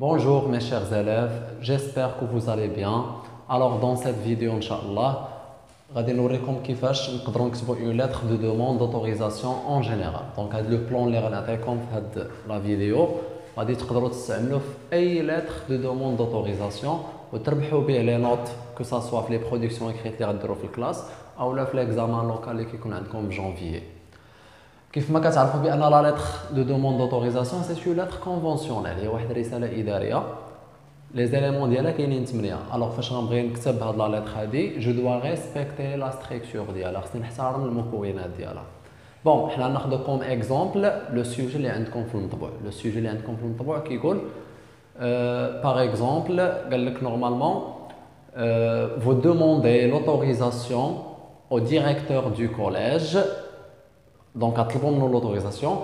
Bonjour mes chers élèves, j'espère que vous allez bien. Alors dans cette vidéo, Inch'Allah, غادي نوريكم كيفاش نقدروا نكتبوا une lettre de demande d'autorisation en général. Donc هذا le plan اللي غنعطيكم في هذه la vidéo غادي تقدروا تستعملوه في اي lettre de demande d'autorisation وتربحوا به لي نوت que ça soit في les productions écrites اللي غديروا في الكلاس او لا في l'examen local اللي كيكون عندكم في جانفيي. كيف ما كتعرفوا بان لا لتر دو دوموند دوتوريزاسيون سي اون لتر كونفونسيونيل، هي واحد الرساله اداريه لي زيليمون ديالها كاينين 8. الوغ فاش غنبغي نكتب هاد لا لتر هادي جو دوا ريسبكتي لا ستركتور ديالها، خصني نحترم المكونات ديالها. بون حنا ناخذ كوم اكزومبل لو سوجي اللي عندكم في المطبوع. لو سوجي اللي عندكم في المطبوع كيقول باغ اكزومبل قال لك نورمالمون vous demandez l'autorisation au directeur du collège. Donc, à l'autorisation,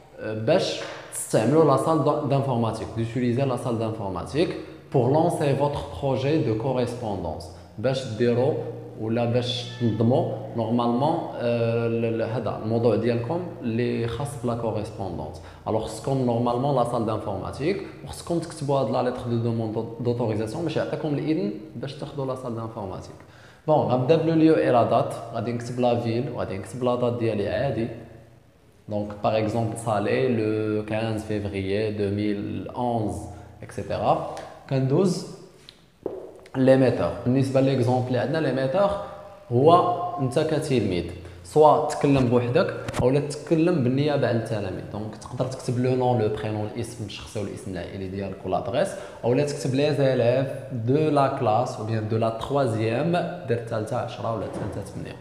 la salle d'informatique, d'utiliser la salle d'informatique pour lancer votre projet de correspondance. Normalement, le موضوع ديالكم اللي خاص بلا correspondance. Alors, comme normalement la salle d'informatique, خصكم تكتبوا هاد la lettre de demande d'autorisation باش يعطيكم الإذن باش تاخذوا la salle d'informatique. بون غنبدا بلو ليو اي لا دات، غادي نكتب لا فيل وغادي نكتب لا دات ديالي عادي. دونك باغ اكزومبل صالي لو 15 فيفري 2011 اكسيتيرا. كندوز ليميتور. بالنسبه ليكزومبل اللي عندنا ليميتور هو انت كتلميذ سواء تكلم بوحدك اولا تتكلم بالنيابه على التلاميذ. دونك تقدر تكتب لو نون لو برينون الاسم الشخصي والاسم العائلي ديالك والادريس، اولا تكتب لي زيليف دو لا كلاس او بيان دو لا تروازيام ديال الثالثه 10 ولا الثالثه 8.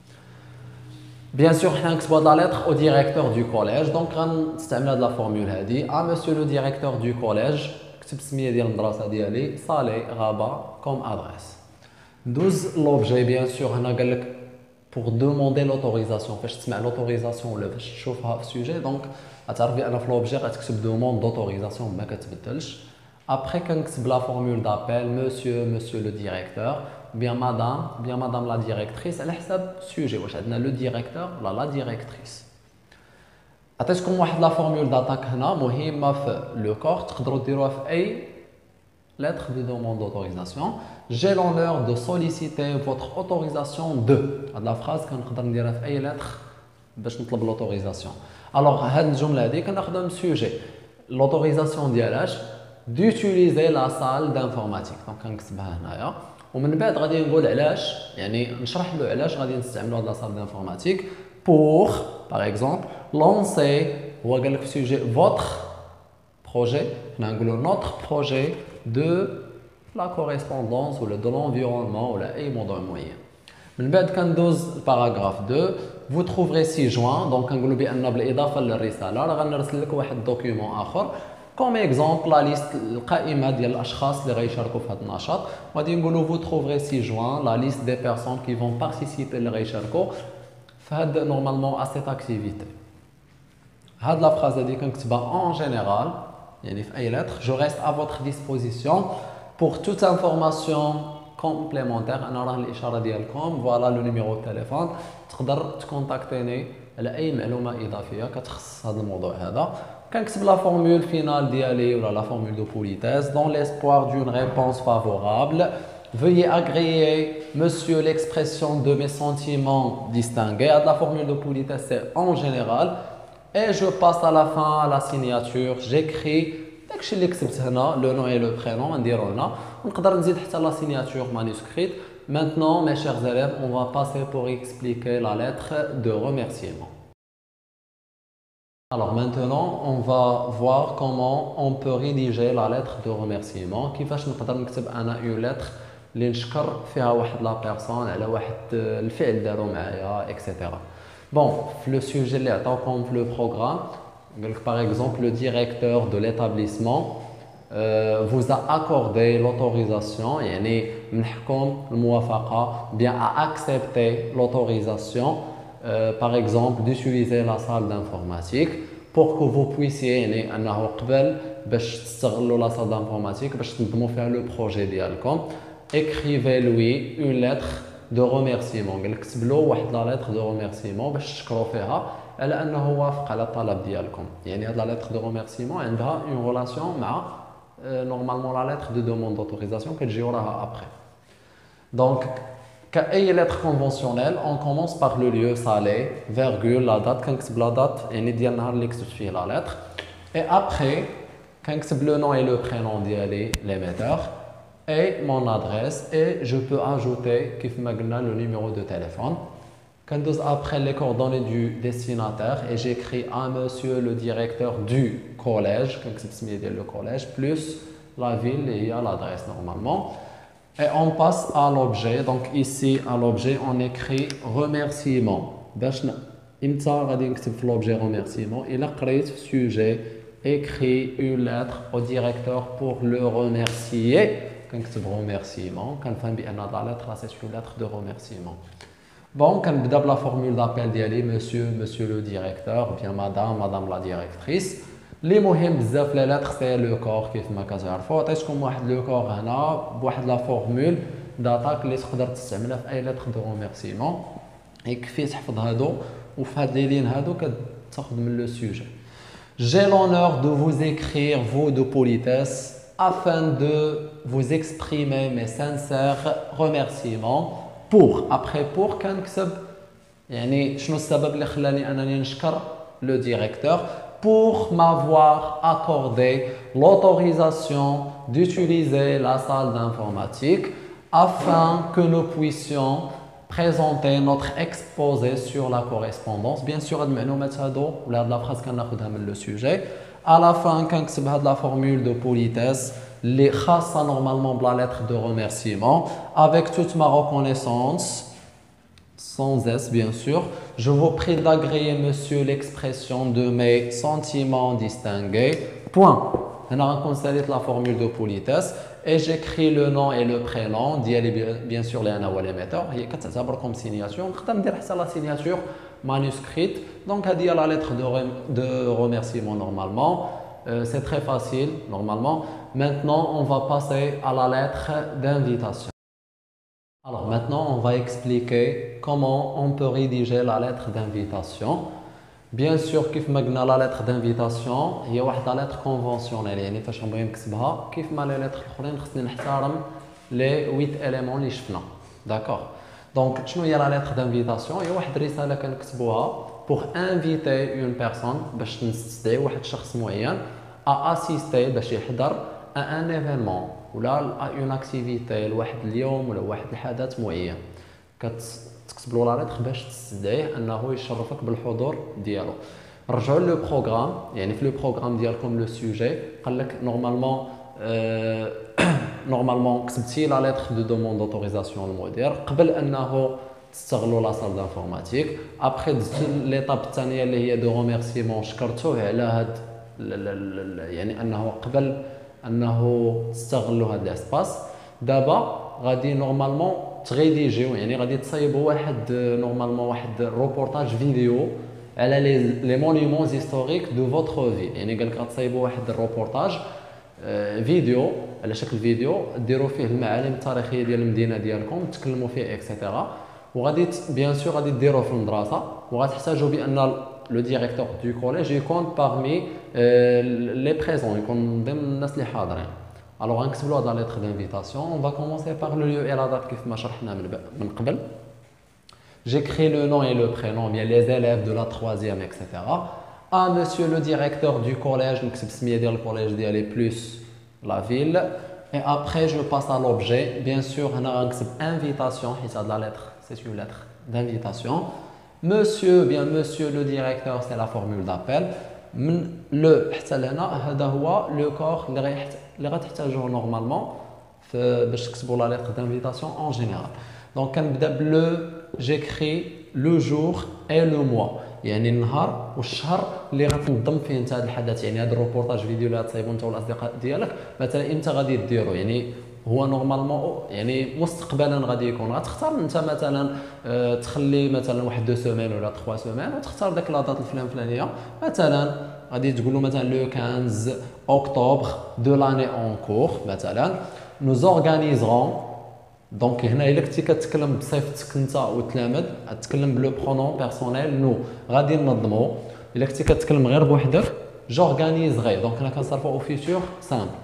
بيان سور حنا نكتبوا هاد لا لتر او ديريكتور دو كوليج. دونك غنستعمل هاد لا فورمول هادي مسيو لو ديريكتور دو كوليج، كتب السميه ديال المدرسه ديالي صالي غابه كوم ادريس. ندوز لوبجي. بيان سور هنا قال لك pour demander l'autorisation. فاش تسمع l'autorisation ولا فاش تشوفها في السوجي دونك غتعرف بان في لوبجي غتكتب demande d'autorisation ما كتبدلش. ابري كنكتب لا فورمول دابيل monsieur le directeur bien madame la directrice على حساب السوجي واش عندنا لو ديريكتور ولا لا ديريكتريس. عطيتكم واحد لا فورمول داتاك هنا مهمه في لو كور تقدروا ديروها في اي lettre de demande d'autorisation. J'ai l'honneur de solliciter votre autorisation de. هاد لا فراز كنقدر نديرها في اي lettre باش نطلب l'autorisation. Alors هاد الجمله هادي كناخذها من السوجي. l'autorisation ديالاش d'utiliser la salle d'informatique. دونك كنكتبها هنايا ومن بعد غادي نقول علاش، يعني نشرح له علاش غادي نستعملوا هاد لا salle d'informatique pour par exemple lancer. هو قال لك في السوجي votre projet، حنا نقولوا notre projet de la correspondance ou de l'environnement ou اي موضوع معين. من بعد كندوز الباراغراف 2. vous trouverez 6 juin. دونك كنقولوا بان بالاضافه للرساله راه غنرسل لك واحد الدوكيومون اخر كوم اكزومبل لا ليست القائمه ديال الاشخاص اللي غيشاركوا في هذا النشاط. غادي نقولوا vous trouverez 6 juin la liste des personnes qui vont participer اللي غيشاركوا في هذا نورمالمون cette activité. هاد لا فراز هادي كنكتبها en général يعني في اي lettre. je reste à votre disposition pour toute information complémentaire. انا راه الاشاره ديالكم فوالا لو نيميرو تليفون تقدر تكونتاكتيني على اي معلومه اضافيه كتخص هذا الموضوع هذا. كنكتب لا فورمول فينال ديالي ولا لا فورمول دو بوليتيس. dans l'espoir d'une réponse favorable veuillez agréer monsieur l'expression de mes sentiments distingués. هاد لا فورمول دو بوليتيس c'est en général. Et je passe à la fin à la signature. J'écris داكشي اللي كتبت هنا لو نو اي لو برينون نديرو هنا ونقدر نزيد حتى لا signature manuscrite. Maintenant mes chers élèves, on va passer pour expliquer la lettre de remerciement. Alors maintenant on va voir comment on peut rédiger la lettre de remerciement. كيفاش نقدر نكتب انا une lettre اللي نشكر فيها واحد لا بيرسون على واحد الفعل دارو معايا اكسيتيرا. Bon, le sujet اللي عطاوكم في le programme, par exemple le directeur de l'établissement vous a accordé l'autorisation, يعني منحكم الموافقة bien à accepter l'autorisation par exemple d'utiliser la salle d'informatique pour que vous puissiez يعني أنه قبل باش تستغلوا la salle d'informatique باش تنظموا فيها le projet ديالكم. Écrivez-lui une lettre de remerciement. قال لك كتب له واحد لا lettre de remerciement باش تشكروا فيها على انه وافق على الطلب ديالكم. يعني هاد لا lettre de remerciement عندها une relation مع normalement la lettre de demande d'autorisation que j'ai après. Donc, كأي lettre conventionnelle, on commence par le lieu salé, virgule, la date, كنكتب la date يعني ديال النهار اللي كتبت فيه la lettre. Et après, كنكتب le nom et le prénom ديالي l'émetteur et mon adresse et je peux ajouter كيف ما قلنا le numéro de téléphone. كندوز après les coordonnées du destinataire et j'écris à monsieur le directeur du collège كنكتب سميه ديال le collège plus la ville et il y a l'adresse normalement. Et on passe à l'objet. Donc ici, à l'objet, on écrit remerciement. باش امتى غادي نكتب في l'objet remerciement إلا قريت في sujet écrit une lettre au directeur pour le remercier كنكتب remerciement كنفهم بأن la lettre c'est une lettre de remerciement. Bon, كنبدا بلا formule d'appel ديالي monsieur le directeur ou bien madame la directrice. اللي مهم بزاف لي لاتر سي لو كور كيف ما كتعرفوا عطيتكم واحد لو كور هنا بواحد لا فورمول داتاك اللي تقدر تستعملها في اي لاتر دو روميرسيمون يكفي تحفظ هادو وفي هاد لي لين هادو كتاخذ من لو سوجي. J'ai l'honneur de vous écrire vos de politesse afin de vous exprimer mes sincères remerciements pour après pour كنكتب يعني شنو السبب اللي خلاني انني نشكر لو ديريكتور pour m'avoir accordé l'autorisation d'utiliser la salle d'informatique afin que nous puissions présenter notre exposé sur la correspondance. Bien sûr, هاد المعلومات هادو ولا هاد لا فراس كناخذها من لو سوجي. À la fin, كنكتب هاد la formule de politesse اللي خاصة normalement بلا lettre de remerciement avec toute ma reconnaissance. Sans S bien sûr, je vous prie d'agréer monsieur l'expression de mes sentiments distingués. Point. On a constaté la formule de politesse et j'écris le nom et le prénom. Bien sûr, les ana ou l'émetteur. Il y a comme signature. On peut dire la signature manuscrite. Donc, il y a la lettre de remerciement normalement. C'est très facile normalement. Maintenant, on va passer à la lettre d'invitation. Alors maintenant, on va expliquer comment on peut rédiger la lettre d'invitation. Bien sûr, كيف ما قلنا la lettre d'invitation هي واحد la lettre conventionnelle يعني فاش نبغي نكتبها كيف ما لي lettres الاخرين خصني نحترم لي 8 éléments اللي شفنا. D'accord. Donc شنو هي la lettre d'invitation؟ هي واحد الرسالة كنكتبوها pour inviter une personne باش نستدعي واحد الشخص معين à assister باش يحضر à un événement ولا اون اكتيفيتي لواحد اليوم ولا واحد الحدث معين كتكتب له لا لتر باش تستدعيه انه يشرفك بالحضور ديالو. رجعوا لو بروغرام يعني في لو بروغرام ديالكم لو سوجي قال لك نورمالمون كتبتي لا لتر دو دوموند دوتوريزاسيون للمدير قبل انه تستغلوا لا سال دانفورماتيك. ابخي دزت ليطاب الثانيه اللي هي دو روميرسيمون شكرتوه على هاد يعني انه قبل انه تستغلوا هذا الاسباس. دابا غادي نورمالمون تريديجيو يعني غادي تصايبوا واحد نورمالمون واحد روبورتاج فيديو على لي مونيومون هيستوريك دو فوتر في يعني قال لك غتصايبوا واحد الروبورتاج فيديو على شكل فيديو ديروا فيه المعالم التاريخيه ديال المدينه ديالكم تكلموا فيه اكسيتيرا وغادي بيان سور غادي ديروه في المدرسه وغتحتاجوا بان le directeur du collège il compte parmi les présents يكون ضمن الناس اللي حاضرين. Alors نكتب له la lettre d'invitation. On va commencer par le lieu et la date كيف ما شرحنا من قبل. J'écris le nom et le prénom bien les élèves de la 3e etc. À monsieur le directeur du collège نكتب سميه ديال الكوليج ديالي plus la ville. Et après je passe à l'objet. Bien sûr هنا غنكتب invitation حيت هاد la lettre c'est une lettre d'invitation. Monsieur le directeur c'est la formule d'appel. من لو حتى لهنا هذا هو لو كور اللي غتحتاجوه نورمالمون باش تكتبوا لا ليتر دانفيتاسيون اون جينيرال. دونك كنبدا بلو جيكري لو جور اي لو موا يعني النهار والشهر اللي غتنظم فيه انت هذا الحدث يعني هذا الروبورتاج فيديو اللي غتصايبو انت والاصدقاء ديالك مثلا امتى غادي ديرو يعني هو نورمالمون يعني مستقبلا غادي يكون غتختار انت مثلا تخلي مثلا واحد 2 سيمين ولا 3 سيمين وتختار داك لا دات الفلانيه مثلا غادي تقول له مثلا لو 15 اكتوبر دو لاني اون كور مثلا نو زورغانيزرون. دونك هنا الا كنتي كتكلم بصفتك انت والتلاميذ تتكلم بلو برونون بيرسونيل نو غادي ننظمو. الا كنتي كتكلم غير بوحدك جورغانيزغي دونك هنا كنصرفو او فيتور سامبل.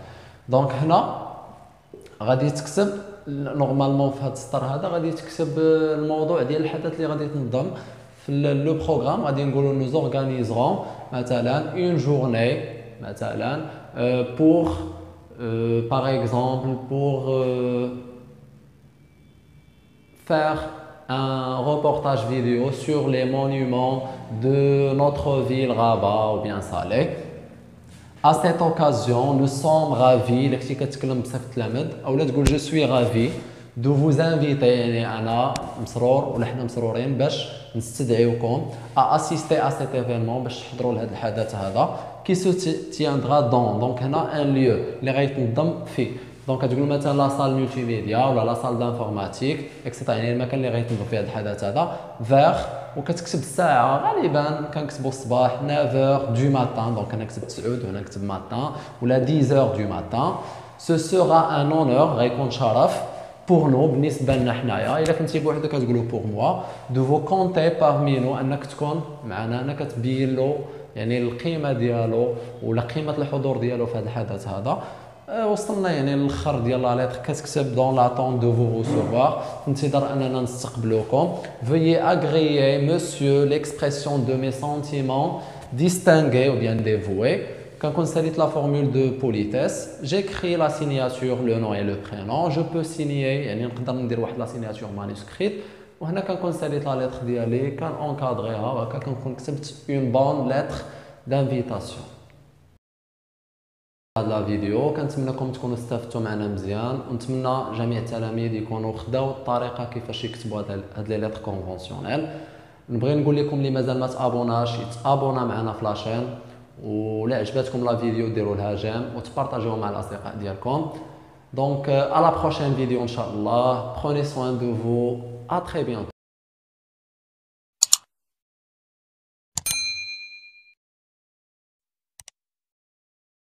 دونك هنا غادي تكتب نورمالمون في هذا السطر هذا غادي تكتب الموضوع ديال الحدث اللي غادي تنظم في لو بروغرام. غادي نقولوا نو زورغانيزغون مثلا اون جورني مثلا pour par exemple pour faire un reportage vidéo sur les monuments de notre ville Rabat ou bien Salé. À cette occasion, nous sommes ravis. اللي كنتي كتكلم بصفة التلامذ اولا تقول je suis ravi de vous inviter. يعني انا مسرور ولا حنا مسرورين باش نستدعيوكم à assister à cet événement باش تحضروا لهذا الحدث هذا qui se tiendra dans. دونك هنا ان lieu اللي غيتنظم فيه. دونك كتقول مثلا لا سال ملتي ميديا ولا لا سال دانفورماتيك اكسيتيرا، يعني المكان اللي غيتنظم فيه هذا الحدث هذا فيغ. وكتكتب الساعه غالبا كنكتبوا الصباح 9h du matin. دونك انا كتبت 9 وهنا كتب ماتان ولا 10h du matin. ce sera un honneur غيكون شرف pour nous بالنسبه لنا حنايا الا كنتي بوحدك كتقولوا pour moi de vous compter parmi nous انك تكون معنا. انا كتبين له يعني القيمه ديالو ولا قيمه الحضور ديالو في هذا الحدث هذا. وصلنا يعني للاخر ديال لا ليتر كتكتب دون لاتون دو فو ريسيفوار في انتظار اننا نستقبلوكم. veuillez agréer monsieur l'expression de mes sentiments distingués ou bien dévoués. كنكون ساليت لا فورمول دو بوليتيس جيكري لا سينياتور لو نو اي لو برينون جو بو سينيي يعني نقدر ندير واحد لا سينياتور مانuscrite. وهنا كنكون ساليت لا ليتر ديالي كان اونكادريها وهكا كنكون كتبت اون بون ليتر دانفيتاسيون. هاد لا فيديو كنتمنىكم تكونوا استفدتوا معنا مزيان ونتمنى جميع التلاميذ يكونوا خداو الطريقه كيفاش يكتبوا هاد لي ليتر كونفونسيونيل. نبغي نقول لكم اللي مازال ما تابوناش يتابونا معنا في لاشين، ولا عجبتكم لا فيديو ديروا لها جيم وتبارطاجيوها مع الاصدقاء ديالكم. دونك à la prochaine vidéo ان شاء الله. prenez soin de vous, à très bientôt.